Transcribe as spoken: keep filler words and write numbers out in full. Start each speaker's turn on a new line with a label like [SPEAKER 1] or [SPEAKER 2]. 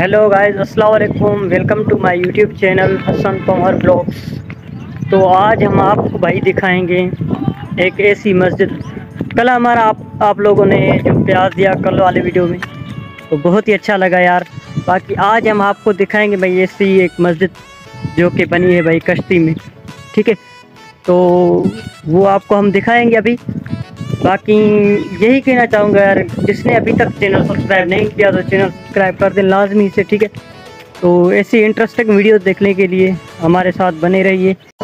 [SPEAKER 1] Hello guys, अस्सलाम वालेकुम। Welcome to my YouTube channel Hasan Tomar blogs. तो आज हम आपको भाई दिखाएंगे एक ऐसी मस्जिद। कल हमारा आप आप लोगों ने जो प्यार दिया कल वाले वीडियो में, तो बहुत ही अच्छा लगा यार। बाकी आज हम आपको दिखाएंगे भाई ऐसी एक मस्जिद जो कि बनी है भाई कश्ती में। ठीक है, तो वो आपको हम दिखाएंगे अभी। बाकी यही कहना चाहूँगा यार, जिसने अभी तक चैनल सब्सक्राइब नहीं किया तो चैनल सब्सक्राइब कर दें लाजमी से। ठीक है, तो ऐसी इंटरेस्टिंग वीडियो देखने के लिए हमारे साथ बने रहिए।